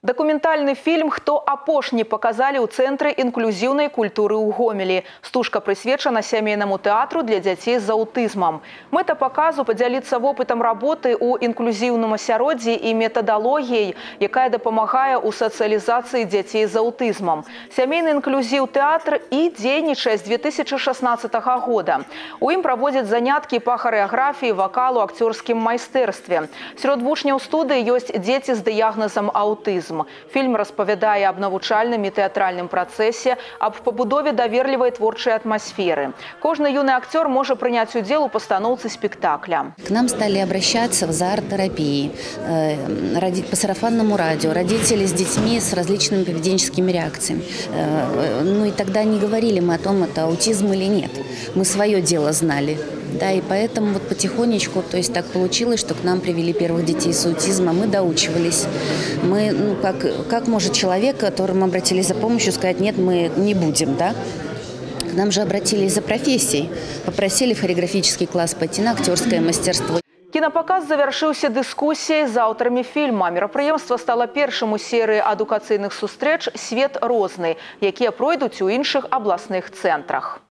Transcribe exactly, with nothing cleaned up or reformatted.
Дакументальны фільм «Хто апошні» паказалі ў цэнтры інклюзіўнай культуры ў Гомелі. Стужка прысвечана сямейнаму тэатру для дзяцей з аўтызмам. Мэта паказу падзяліцца вопытам работы ў інклюзіўным асяроддзі і метадалогіяй, якая дапамагае ў сацыялізацыі дзяцей з аўтызмам. Сямейны інклюзіў тэатр і дзейнічае з две тысячы шаснаццатага года. У ім праводзяць заняткі па харэаграфіі, вакалу, акцёрскім майстэрстве. Сярод вучняў студыі ёсць дзеці з дыягназам аўтызм. Фільм распавядае аб навучальным і тэатральным працэсе, аб пабудове даверлівай творчай атмасферы. Кожны юны актер можа прыняць удзел у пастаноўцы спектакля. К нам стали обращаться в зоарт-терапии, по сарафанному радио, родители с детьми с различными поведенческими реакциями. Ну и тогда не говорили мы о том, это аутизм или нет. Мы свое дело знали. Да, и поэтому вот потихонечку, то есть так получилось, что к нам привели первых детей с аутизмом, мы доучивались. Мы, ну, как, как может человек, к которому обратились за помощью, сказать, нет, мы не будем, да? К нам же обратились за профессией, попросили в хореографический класс пойти на актерское мастерство. Кінапаказ завяршыўся дыскусіяй з аўтарамі фільма. Мерапрыемства стала першым у серыі адукацыйных сустрэч «Свет розны», якія пройдуць у іншых абласных цэнтрах.